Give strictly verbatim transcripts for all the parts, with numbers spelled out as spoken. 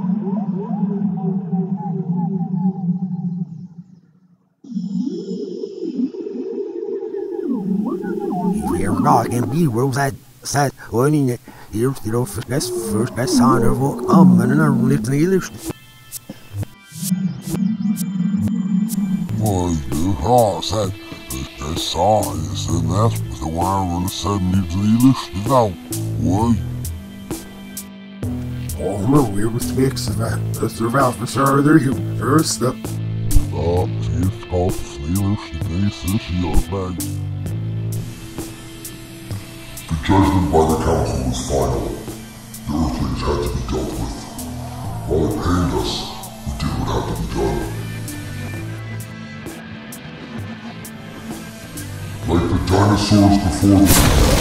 Here God and be rules that said when you here's the first first best son of all come and I live in the illusion. Well, you have said the song is the last with the one that said me to the illusion now. Why? Oh no, we were fix that. The survival for sure there you first step. Uh, she's called the illusion face this your bag. The judgment by the council was final. The Earthlings had to be dealt with. While it pained us, we did what had to be done. Like the dinosaurs before them,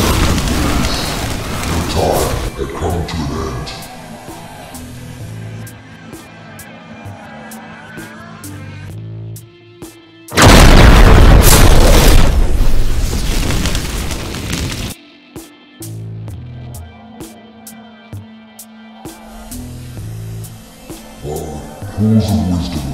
their time had come to an end. Uh, pools of wisdom